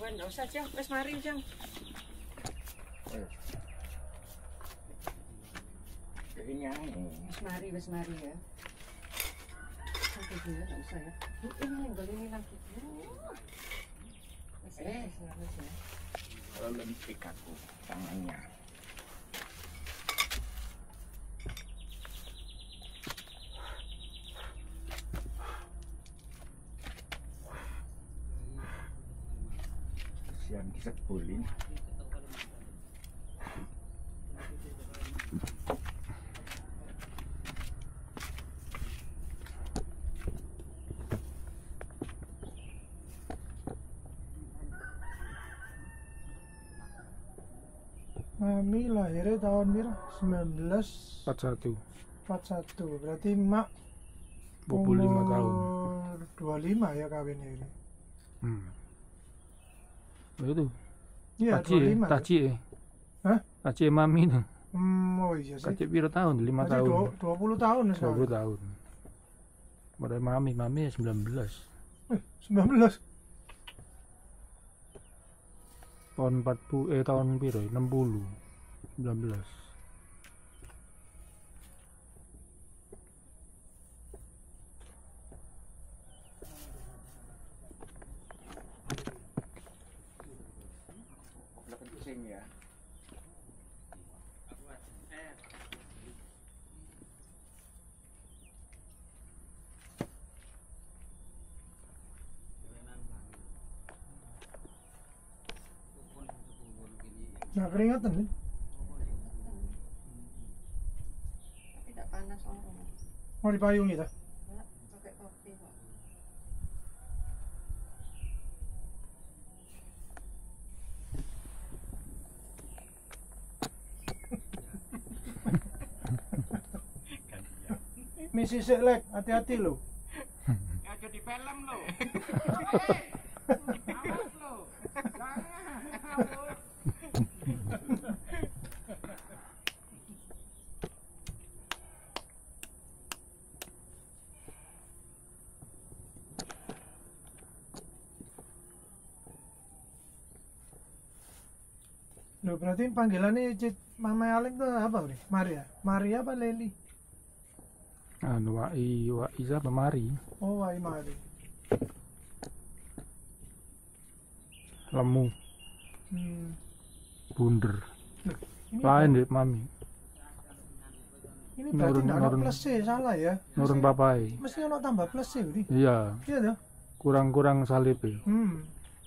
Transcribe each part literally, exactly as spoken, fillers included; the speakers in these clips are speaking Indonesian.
Bukan, nggak usah Jang, wes mari Jang. Ini aja. Wes mari, wes mari ya. Sampai dulu nggak usah ya. Bu, ini yang ini lagi. Wes, Eh. wes, wes ya. Kalau lempik aku tangannya. Siang disebulin. Mami lahirnya tahun berapa? sembilan belas empat satu empat satu. Berarti mak dua puluh lima tahun. dua puluh lima ya kawinnya ini. Hmm. Oh, itu Iya, Taci dua puluh ya, lima. Taci ya. Hah? Taci ya mami tuh. Hmm, oh iya sih. Taci piro tahun? lima Berarti tahun. dua- 20 tahun dua sekarang. puluh tahun. Pada mami, mami ya sembilan belas. Eh, sembilan belas. Tahun empat puluh eh tahun piro? enam puluh. sembilan belas. Kencing ya. Nah, keringatan nih. Tapi tidak panas orang. Mau dipayungi tak? Nggak, pakai kopi kok. Misi selek, hati-hati lo. Ya jadi film lo. Awas lo. Loh, berarti panggilannya Cit Mama Alek tuh apa nih? Maria? Maria apa Leli? Anu wai wai siapa mari? Oh, Wai Mari. Lemu, Hmm. bunder. Ini, Lain deh mami. ini berarti Nurun- nggak ada nurun. plus C, salah ya? Nurun Mesti- papai. Mesti ada tambah plus C ini. Iya, Iya tuh. kurang-kurang salib ya. Hmm.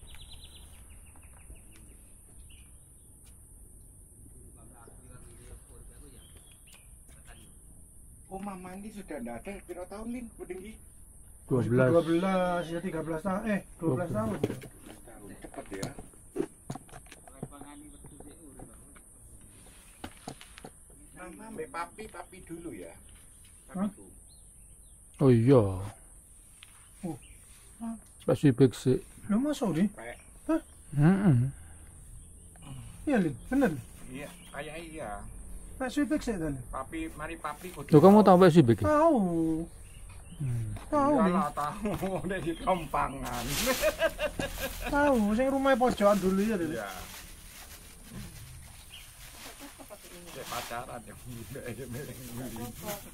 Oh mama ini sudah tidak ada. Berapa tahun Lin? Budenggi? dua belas. dua belas ya tiga belas tahun. Eh, dua belas tahun. Tahun cepat ya. Mama mbak papi papi dulu ya. Hah? Papiku. Oh iya. Oh. Ah. Spesifik sih. Lo masuk nih? Kayak Heeh. Iya, Lin. Bener nih. iya kayak iya. Pak Swipek sih tadi. Papi mari papi kudu. Tuh kamu tahu spesifik? Ya? Tahu. Hmm. Tahu nih. Iyalah tahu udah di Kampangan. Tahu, sing rumah pojokan dulu ya, Lin. Iya. Ya pacaran ya. Ya, milih-milih.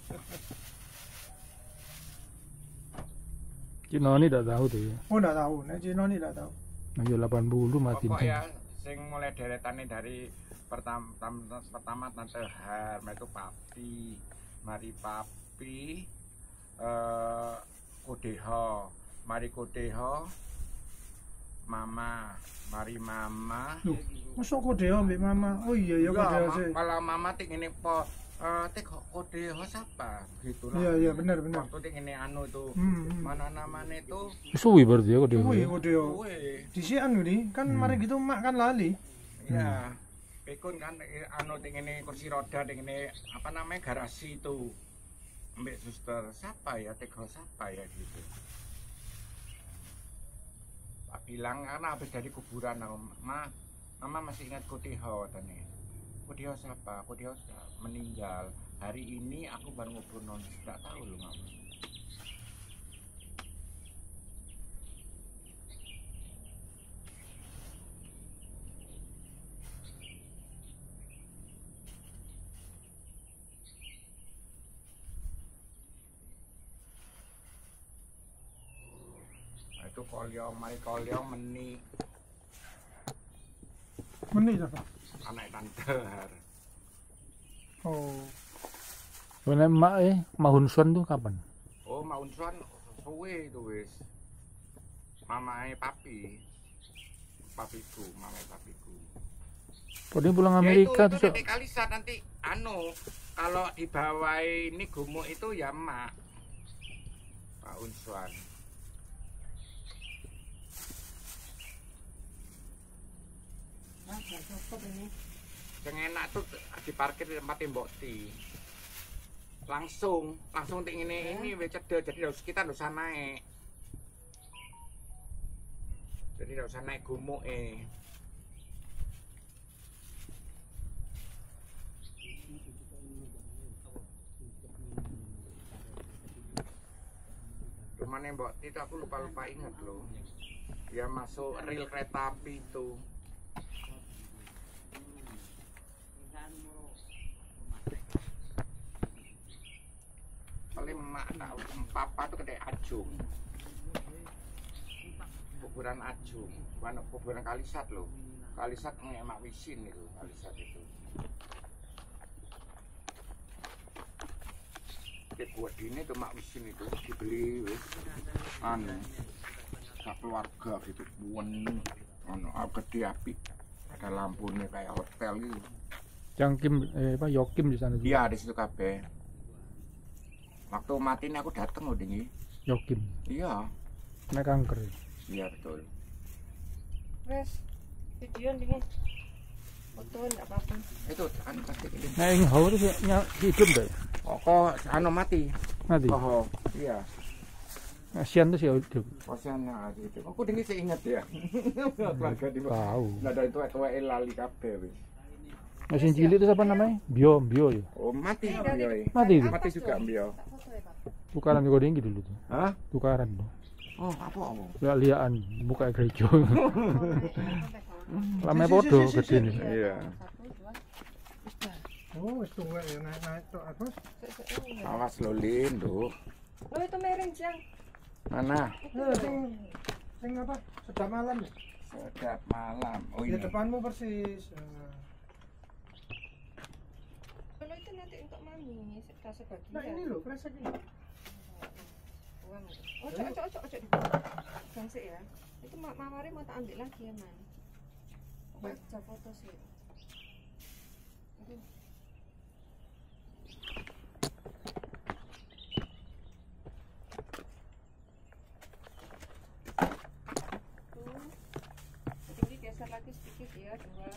Cina ini tidak tahu tuh ya. Oh, enggak tahu. Nek Cino ini enggak tahu. Nah, ya delapan puluh mati. Pokok ya sing mulai deretannya dari pertama pertama, pertama tante Harma itu papi, mari papi, eh Kodeho, mari Kodeho, mama, mari mama. Loh, masuk Kodeo mbek Mama. Oh iya ya Enggak, Kodeo ma- sih. kalau mama ting ini po eh tik Kodeho siapa gitu lah. Iya, iya, benar, benar. Waktu ting ini anu tuh Hmm, hmm. mana namanya itu Suwi berarti ya kok dia. Kuwi Kodeo. kue. Disian ini kan Hmm. mari gitu mak kan lali. Ya, pikun kan eh, anu ting ini kursi roda ting ini apa namanya garasi itu. Mbak suster siapa ya Teko siapa ya gitu. Pak bilang karena habis dari kuburan aku, Ma, Mama masih ingat Kodeho tadi. Kodeho siapa? Kodeho sudah meninggal. Hari ini aku baru ngobrol non, tidak tahu loh Mama. metu kolyong, mari kolyong meni Meni apa? anak tante. Oh. Sebenarnya emak eh Mahunsuan tuh kapan? Oh, Mahunsuan suwe itu wis. Mamae papi. Papiku, mamae papiku. Oh dia pulang Ya Amerika itu, tuh. itu Kalisat nanti anu kalau di bawah ini gumuk itu ya emak Pak Unsuan. Wah, gak cukup ini. Yang enak tuh diparkir di tempat Mbok Ti. Langsung, langsung ting ini ini wis cedek jadi harus kita nggak usah naik. Jadi nggak usah naik gumuk eh. Rumahnya Mbok Ti itu aku lupa-lupa ingat loh. Dia masuk rel kereta api itu. Paling emak tahu papa tuh kedai Ajung. Kuburan Ajung, mana kuburan Kalisat loh. Kalisat ngemak wisin itu, Kalisat itu. Buat ini tuh mak wisin itu dibeli wis anu sak keluarga gitu buan anu gede api ada lampunya kayak hotel gitu. Yang Kim eh apa Yokim di sana juga. Iya di situ kabeh. Waktu mati ini aku dateng loh dingi. Yokim. Iya. Kena kanker. Iya betul. Wes, video nih. Fotoin enggak apa-apa. Itu anu pasti ini. Nah yang hau itu ny- hidup deh. Oh, kok anu mati. Mati. Oh, iya. Kasihan tuh sih hidup. Posnya gitu. Aku dingi sih inget ya. Keluarga di Tahu. Nggak ada itu tua lali kabeh wis. Mesin cilik itu siapa namanya? Bio, Bio ya. Oh, mati Mbio. Mati itu. Mati juga Mbio. Tak foto ya, Pak. Tukaran di Godenggi dulu tuh. Hah? Tukaran tuh. Oh, apa apa? Lihat liaan buka gereja. Oh, naik, Lama Si, si, podo si, si, gede nih. si. Iya. satu, dua, tiga. Oh, wis tuwa ya naik-naik tok apa? Sik, sik, ini. Awas lo Lin, Duh. Oh, itu mereng jang. Mana? Eh, sing sing apa? Sedap malam ya? Sedap malam. Oh Di iya. depanmu persis. Eh, Kalau itu nanti untuk mami, kita sebagian. Nah ini loh, kresek ini. Buang. Ojo, ojo, ojo, ojo. Jangan sih ya. Itu mak mawari mau tak ambil lagi ya, Man. Baca foto sih. Aduh. Tuh. Jadi geser lagi sedikit ya, dua.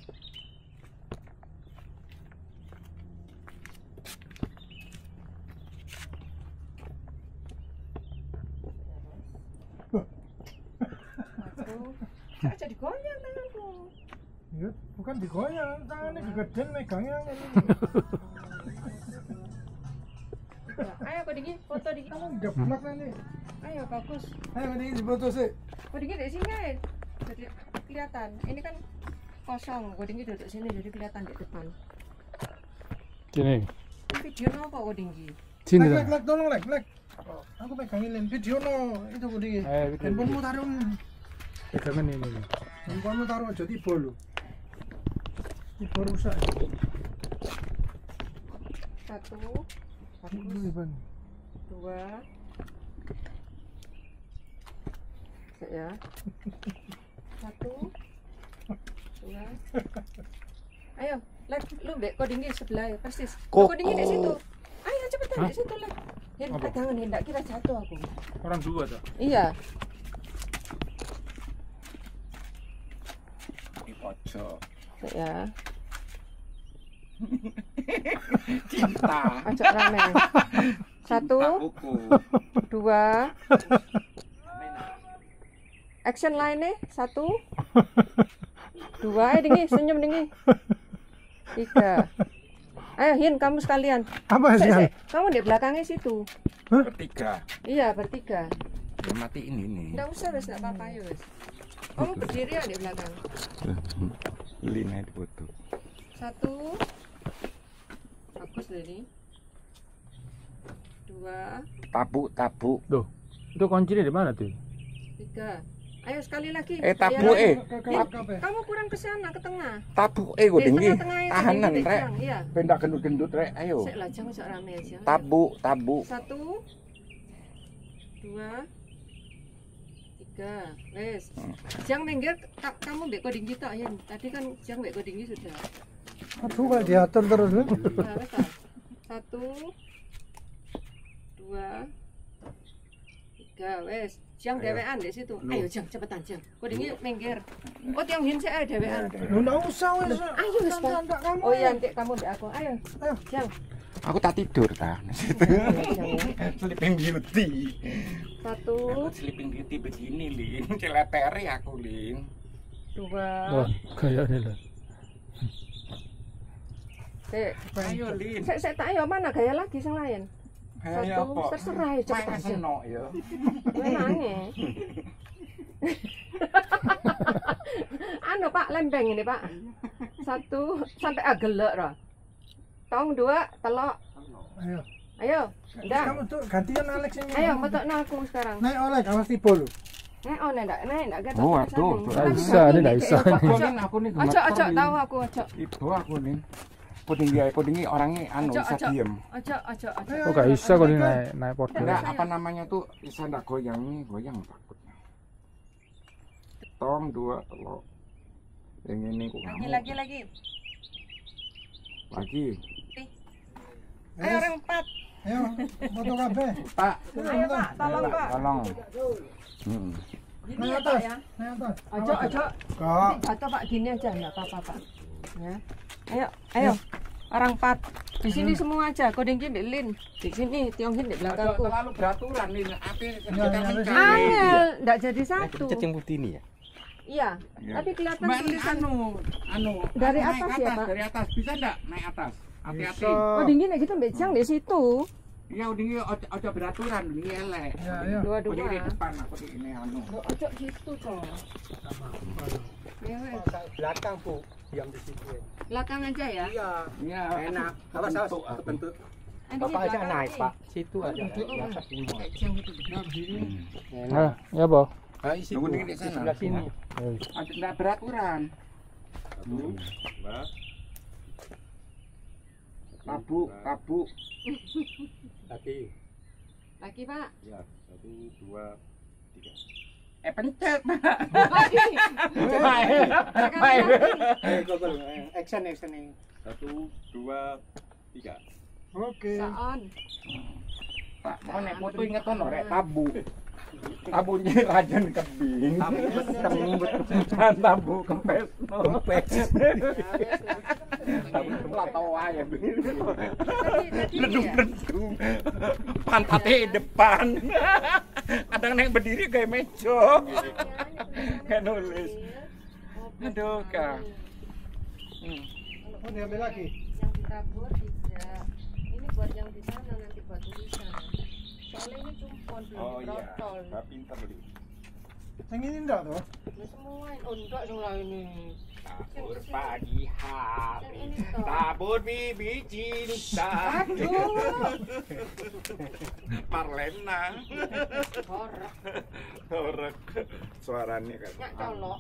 Satu. Aja digoyang tanganku. Iya, bukan digoyang, tangannya kegedean megangnya ini. Ya, ayo kau dingin, foto dingin. Kamu geblak nanti. Ayo bagus. Ayo ini difoto sih. Kau dingin di sini aja. Jadi kelihatan. Ini kan kosong. Kau dingin duduk sini jadi kelihatan di depan. Sini. Ini video apa kau dingin? Sini Lek, dah. lek, lek, tolong lek, lek. Aku pegangin Lin. Video no, itu budi. Eh, video, Handphonemu video. taruh. Pegangan ini. Handphonemu taruh aja tiba lo. Tiba rusak. Satu. Ini Bagus. Iban. Dua. Cek ya. Satu. Dua. Ayo, lek lu dek kau dingin sebelah ya, persis. Kok- Kau dingin di situ. Ayo cepetan Hah? di situ lek. Ya, Apa? pegangan ya, enggak kira jatuh aku. Orang dua tuh. Iya. Di pojok. Cek ya. Cinta. Ajak rame. Satu, Buku. dua. Action line-nya satu, dua. Eh dingi, senyum dingi. Tiga. Ayo Hin, kamu sekalian. Apa Sek, sih? sek. Kamu di belakangnya situ. Bertiga. Iya bertiga. Ya mati ini nih. Nggak usah wes, nggak apa-apa ya wes. Kamu berdiri ya di belakang. Lina di foto. Satu. Bagus loh ini. Dua. Tabu, tabu. Tuh. Itu kuncinya di mana tuh? tiga. Ayo sekali lagi. Eh, tabu, Iya, eh. Ke- ke- ke- ke- Kamu kurang ke sana, ke tengah. Tabu eh gue Eh, tinggi. tengah-tengah itu Tahanan tinggi, rek. Jang. Iya. Pendak gendut-gendut rek. Ayo. Sik lah, jangan sok rame aja. Tabu, tabu. Satu, dua, tiga. Wes. Jang minggir, ka- kamu mbek koding kita ya. Tadi kan Jang mbek koding sudah. Aduh kok diatur terus lu. Nah, wes ah. Satu, dua, tiga. Wes. Jang Ayo. dewean di situ. Lu. Ayo Jang, cepetan Jang. Kodingnya minggir. Oh, tiang hin sik ae dewean. Lu enggak usah wis. Ayo wes, Pak. Enggak kamu. Oh iya, nanti kamu mbek aku. Ayo. Ayo. Jang. Aku tak tidur ta. Jang ya. Sleeping Beauty. Satu, Aku Sleeping Beauty begini, Lin. Celeteri aku, Lin. dua, Wah, kayaknya lah. sik. Ayo, Lin. Sik sik tak ayo mana gaya lagi sing lain. Ayo, Satu, apa? terserah ya, cepet Main aja. seno ya. Memangnya. Anu Pak, lempeng ini Pak. Satu sampai agelek roh. Tong dua, telok. Ayo. Ayo, udah. Kamu tuh gantian Alex ini. Ayo, metokno aku sekarang. Naik oleh awas tipu lu. Nek oh nek nek nek gatot. Oh, aduh, tuh. Nggak bisa, ini nggak bisa. Lin, aku nih Ojo gemeter, ojo Lin. tahu aku ojo. Itu aku, Lin. Pudinggi, pudinggi orangnya anu Ojo, bisa ojo. diem. Ojo ojo ojo. Ayo. Oh, gak bisa kok ini naik naik podium. Enggak, apa namanya tuh bisa ndak goyang nih, goyang takutnya. Tong dua telok. Yang ini kok Lagi kamu. lagi lagi. Lagi. Ayo orang empat. Ayo, foto kabeh. Pak, Ayo Pak, tolong Pak. tolong. Hmm. Gini Naik ya atas. Pak ya. Naik atas. Ojo ojo. Kok. Jatuh Pak gini aja enggak apa-apa Pak. Ya. Ayo, ayo. Orang empat. Di sini semua aja. Koding Mbak Lin. Di sini Tionghin di Aduh, belakangku. terlalu beraturan nih, api Ya, kita ya, mencari. Angel, enggak jadi satu. Cacing putih ini ya? Iya. Iya. Tapi kelihatan Mbak, ini tulisan. anu, anu. Dari naik atas ke ya, Pak? Dari atas bisa enggak naik atas? Hati-hati. Bisa. Koding gini gitu Mbak Jang di situ. Iya, udah ojo, ojo beraturan, ini elek. Ya, ya. Dua-dua. Udah di depan aku di ini anu. Loh, ojo gitu toh. Ya, wes. Belakang bu, diam di situ. Belakang aja ya. Iya, Iya, enak. Awas awas, kebentuk. Ah, di Bapak aja belakang naik nih. pak, situ aja. Duduk, Belakang Pak. semua. Mbak Jang itu. Enak. Ah, ya boh. Ah, di situ. Tunggu di Di sana. sebelah sini. ada enggak beraturan. Tabu, tabu. Lagi. Lagi Pak. Ya, satu, dua, tiga. Eh pencet. Sekali lagi. Eh, gogol. Action, action nih. Satu, dua, tiga. Oke. Saon. Pak, mau nek foto inget ono rek tabu. Tabunya rajan kebing. Tabu beteng, Kan tabu kempes. Kempes. Tabu lato ae. Tadi tadi ya. Ledung-ledung. Pantatnya depan. Kadang nek berdiri kayak meja. Kayak nulis. Aduh, Kak. Hmm. Oh, diambil lagi. Yang ditabur tidak. Ini buat yang di sana nanti buat tulisan. Soalnya ini cumpon belum diprotol. Pintar li. Yang ini enggak tuh? Nah, semua ini. Oh enggak dong lah ini. Tabur pagi hari. Yang ini toh. Tabur bibi cinta. Aduh. Marlena. Horok. Horek. Suaranya kan. Nyak colok.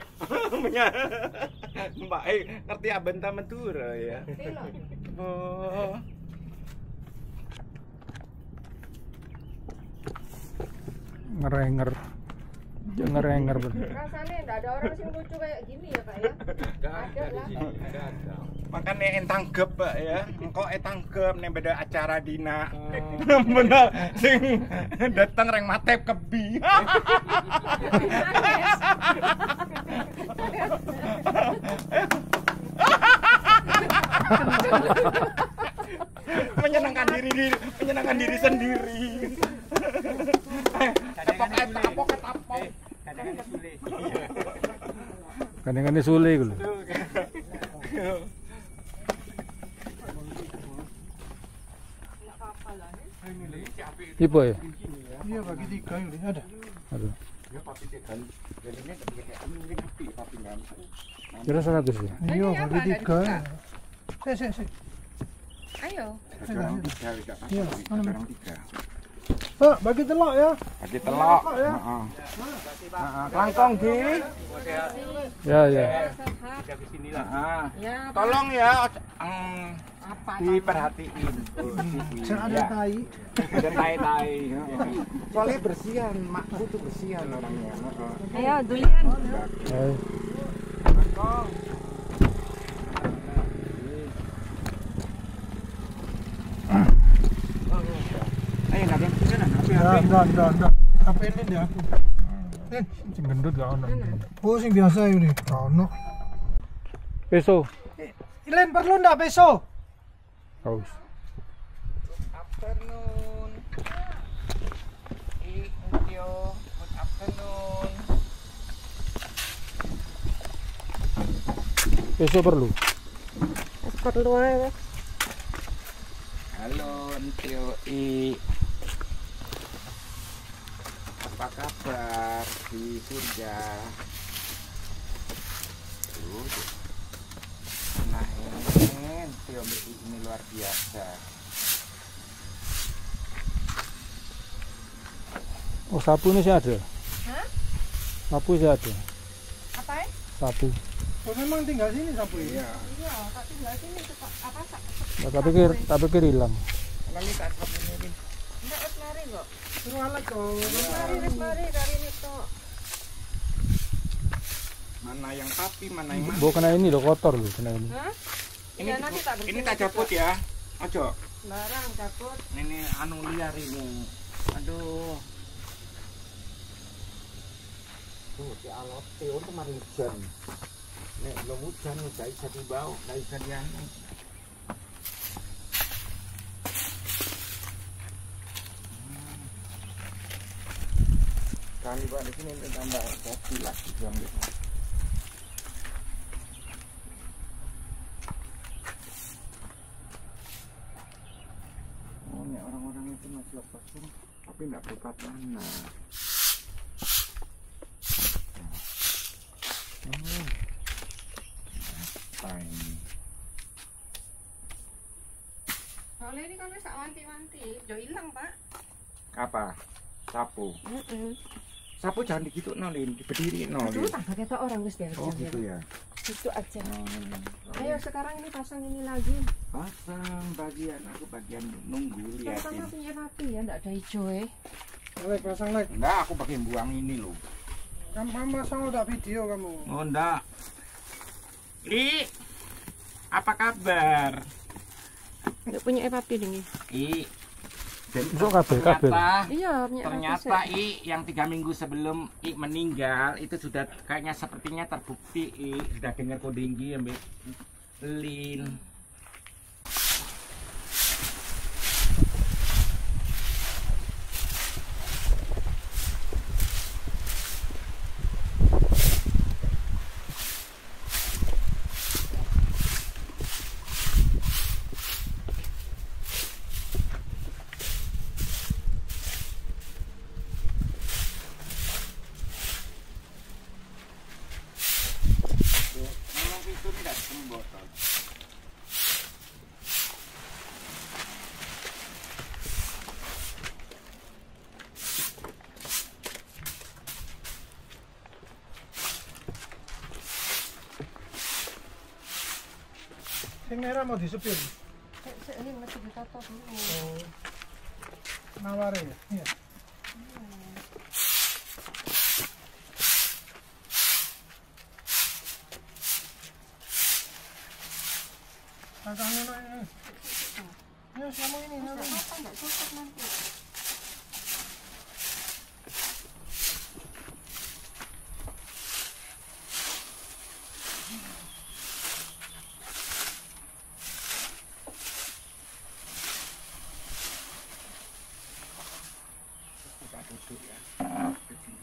Mbak eh ngerti abenta Madura ya. Pilok. Oh. Ngerenger. Ngerenger bener. Rasanya enggak ada orang sih lucu kayak gini ya Pak ya. Ada lah. Makanya entang gep Pak ya. Engko entang gep nek beda acara dina. Bener sing dateng reng matep kebi. Menyenangkan diri diri, menyenangkan diri sendiri. Tapok tapok tapok. Kadang-kadang sulit gitu. Enggak apa-apa lah. Tipe ya? Iya, bagi tiga ini ada. Aduh. Ya papi tekan. Jadinya kayak mungkin api papi kan. Kira seratus ya? Iya, Ini apa, bagi ada tiga. tiga? Sik, sik, sik. Ayo. Sekarang tiga, tidak Iya, pas. mana, Sekarang tiga. Pak, bagi telok ya. Bagi telok. Ya. Heeh. Heeh, kelangkong Di. Ya, ya. Heeh. Ya, Tolong ya mm, apa? diperhatiin. Jangan ada Ya, tai. ada tai-tai. Heeh. Soalnya bersihan, makku tuh bersihan orangnya. Heeh. Ayo, dulian. Eh, Kelangkong. Eh, nggak ada yang kesini, nggak Ya, ada. enggak, enggak, enggak. Apa ini dia aku? Eh, sing gendut gak ono. oh sing biasa ini. Ono. Peso. Ilen perlu ndak peso? Haus. Afternoon. I, Tio. Good afternoon. Peso perlu. Perlu aja. Halo, Tio I. Apa kabar di surga? Tuh, nah ini Tio I ini luar biasa. Oh, sapu ini sih ada. Hah? Sapu sih ada. Apa ya? Sapu. Oh, memang tinggal sini sapu ya. Iya. Iya, tak tinggal sini cepat apa sak. Nah, tapi kir, tapi kir hilang. Lalu tak sapunya ini. Enggak wis mari kok. Suruh alat kok. Wis mari, wis mari kali ini tok. Mana yang papi, mana yang mana? Bawa kena ini loh, kotor loh kena ini. Hah? Ini Iya, nanti tak ini bersihin tak caput ya. Ojo. Barang caput. Ini anu liar ini. Aduh. Tuh, si alot Tio kemarin hujan. Nek belum hujan udah bisa dibau, nggak bisa dianu. Hmm. Kali pak di sini ini tambah kopi lagi jam gitu. Oh, ini orang-orang itu masih kosong, tapi nggak berupa tanah. Hmm. Apa ini? Soalnya ini kan wis sak wanti-wanti, jo ilang, Pak. Apa? Sapu. Heeh. Sapu jangan digitu nolin, diberdiri Dulu nolin. tak pakai tok orang wis biar Oh gitu ya. Itu aja. Oh, Ayo sekarang ini pasang ini lagi. pasang bagian aku bagian nunggu liatin. Sama punya rapi ya, enggak ada hijau eh. Lek pasang lek. Enggak, aku bagian buang ini loh. Kamu kamu pasang udah video kamu. Oh enggak. Li, apa kabar? Enggak punya E papi ini. I, jadi Besok kabel, kabel. ternyata, Iya, punya ternyata I yang tiga minggu sebelum I meninggal itu sudah kayaknya sepertinya terbukti I sudah dengar kodinggi ambil Lin. Memang itu tidak botol. Sing merah mau disepir. Ini masih ditata dulu. Oh. Naware ya. Iya. Kakak ini ini. Ya, sama ini. Enggak apa enggak cocok nanti. Kita duduk ya. Di sini.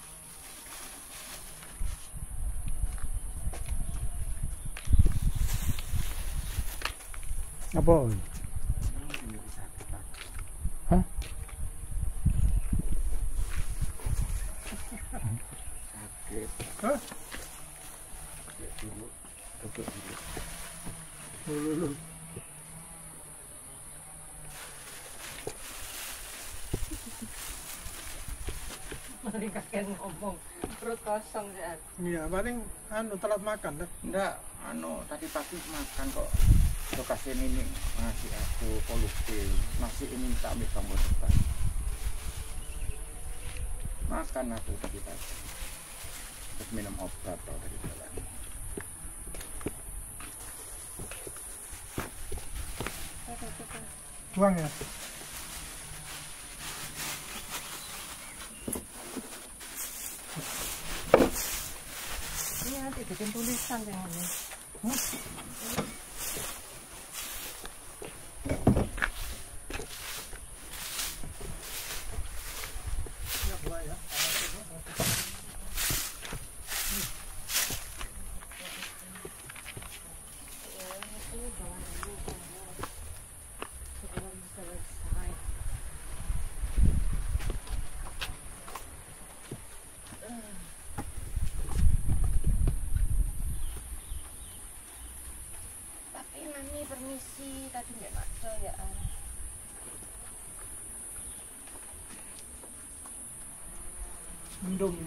Apa? Ini bisa kita. Hah? Sakit. Hah? Duduk dulu. Duduk dulu. Dulu dulu. paling kakek ngomong perut kosong Jan. Iya, paling anu telat makan dah. Enggak, anu tadi pagi makan kok. Lokasi ini ngasih aku koluke, masih ini minta ambil kamu depan. Makan aku tadi pagi. Terus minum obat tau dari jalan. Buang ya. Ini nanti bikin tulisan yang ini. Ya, buang ya. Tapi Mami permisi, tadi nggak ada ya. Mendung.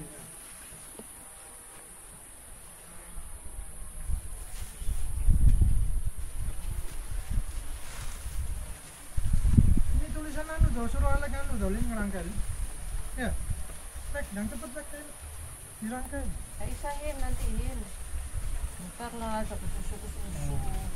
Ini tulisan anu do, suruh Alek anu do, lin ngerangkai. Ya. Lek, yang cepet lek dirangkai. Dari saya nanti ini. Ntar lah, satu susu-susu.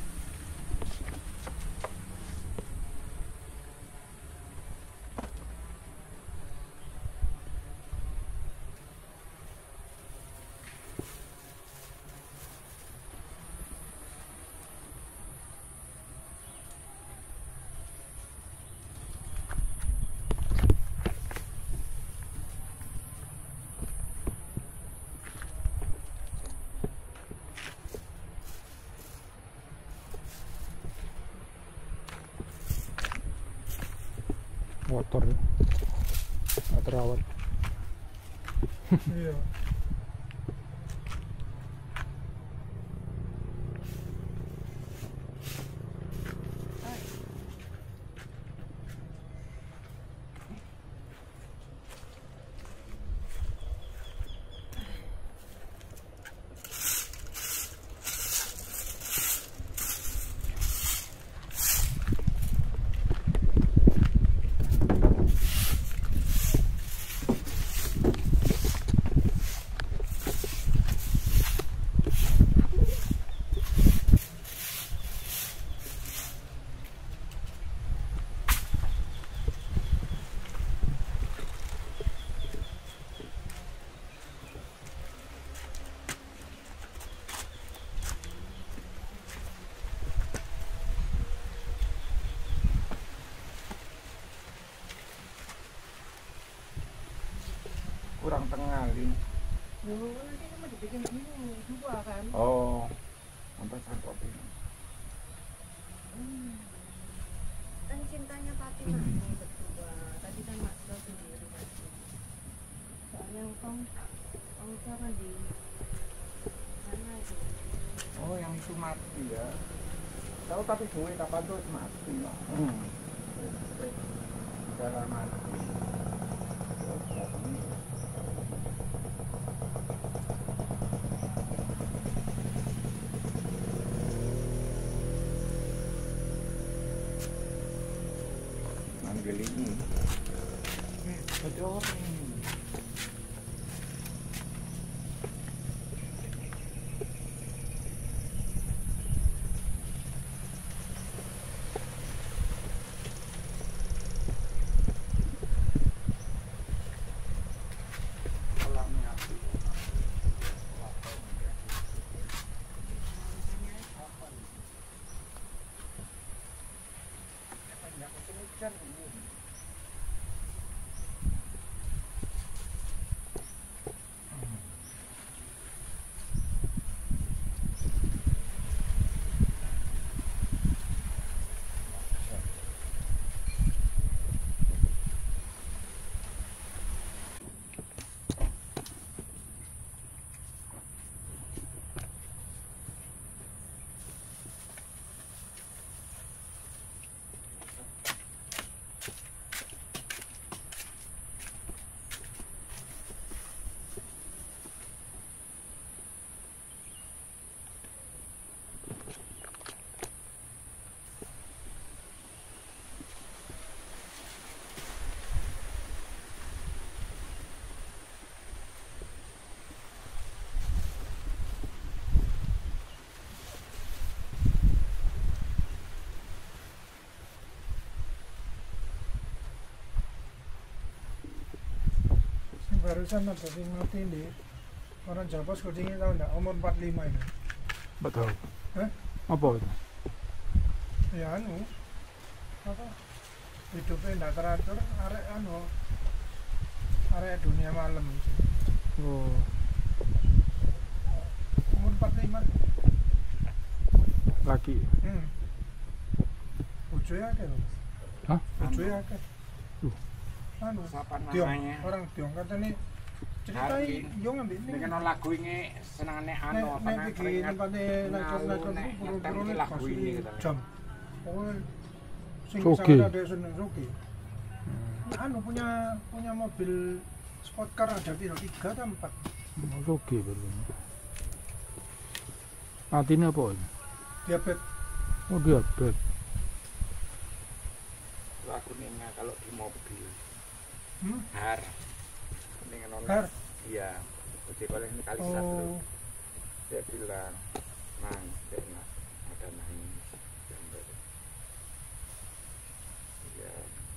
Motor nggak terawat. Iya. Kurang tengah ini. Dulu nanti kan mau dibikin gini dua kan. Oh, sampai satu ini. Hmm. Kan cintanya Fatimah nih berdua. Tadi kan Maxwell sendiri masih. Soalnya Kong, Kong kan di mana itu? Oh, yang itu mati ya. Tahu tapi gue kapan tuh mati. Hmm. Jalan mati. Ambil ini. Ada orang. barusan ada sing mati di orang Jawa kucingnya tahu enggak umur empat puluh lima itu. Betul. Hah? Apa itu? Ya anu apa hidupnya enggak teratur arek anu arek dunia malam itu. Oh, Umur empat puluh lima. laki. Hmm. Bojone akeh lho. Hah? Bojone akeh. Loh. Anu Siapa Tiong, namanya? orang Tiong katanya ceritai Hari. yo ngambil ini. Dengan lagu ini senangane Nek anu nek tangan iki keringat tempatnya nakon-nakon nek itu nyetem buru-buru iki lagu pas ini gitu. jam. Pokoknya sing Soge. sangat ada seneng Soge. Anu punya punya mobil sport car ada piro tiga atau empat. Oke belum. Matinya apa ini? Diabetes. Oh diabetes. Lagu ini kalau di mobil Hmm? har dengan orang Car. iya jadi kalau ini kali satu Oh, dia bilang mang enak ada nangis gambar ya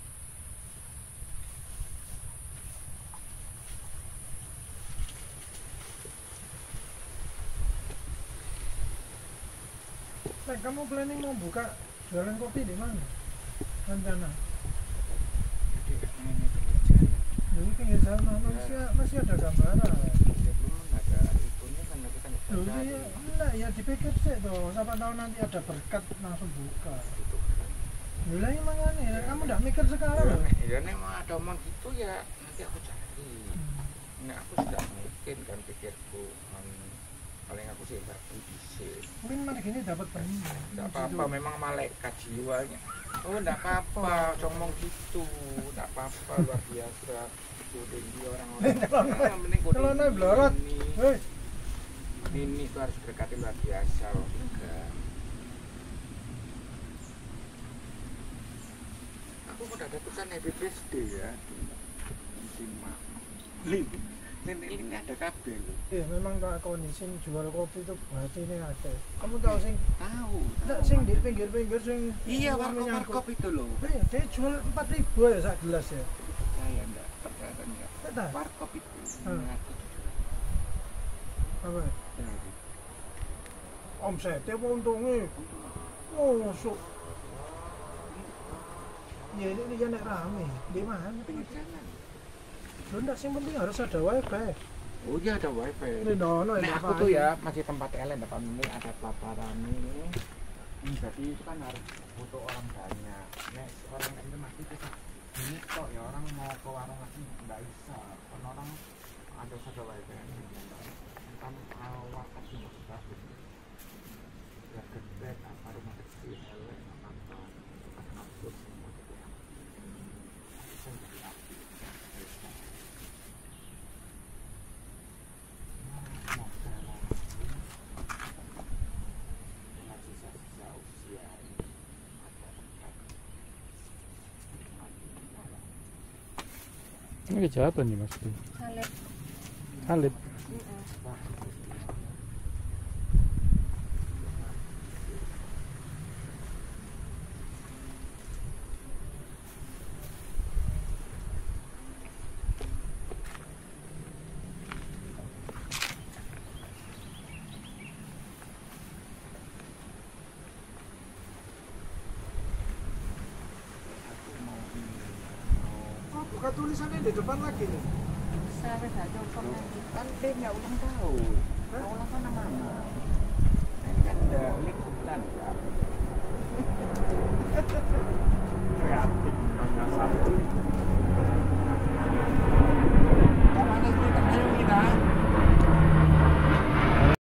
nah, kamu planning mau buka jualan kopi di mana? Rencana. jadi ini berjalan Jadi pinggir jalan masih masih ada gambaran. dia belum ada itunya kan nanti kan Loh, bisa iya, enggak ya dipikir sih tuh, siapa tahu nanti ada berkat langsung buka. gitu Loh lah emang aneh, kamu enggak mikir sekarang ya, loh. ya nih mau ada omong gitu ya nanti aku cari nah aku sudah mungkin kan pikirku hmm, paling aku sih nggak bisa Mungkin mana gini dapat pening. nggak apa-apa memang malaikat jiwanya oh nggak apa-apa ngomong gitu nggak apa-apa luar biasa kuning dia orang-orang yang penting kuning Celana blorot. ini Woi, ini tuh harus berkati luar biasa loh juga aku udah ada tulisan happy birthday ya simak link ini ini ada kabel loh iya memang tak kondisi jual kopi itu berarti ini ada. Kamu tahu sing tahu enggak sing di pinggir-pinggir sing iya warna warkop warkop itu loh Iya, dia jual empat ribu ya sak gelas ya. saya enggak percaya enggak Tak tahu. warkop itu Hmm. ini aku jujur Apa? jadi Omsetnya apa untungnya? Oh, masuk. Ya ini dia naik rame. Di mana? pinggir jalan Lu enggak sih penting harus ada wifi. oh iya ada wifi Ini dono nah ya. aku tuh ya masih tempat Ellen depan ini ada pelataran ini Hmm, jadi itu kan harus butuh orang banyak nah orang itu masih kita ini kok ya orang mau ke warung lagi nggak bisa kan orang ada satu wifi kan awal pasti nggak suka ya gede apa rumah kecil Ellen apa apa absurd semua gitu ya itu jadi apa Ini kejahatan nih mas. Salep. Salib. Oh, buka tulisannya di depan lagi nih. Salep aja kok nanti. kan dia nggak ulang tahun Hah? ulang tahun enam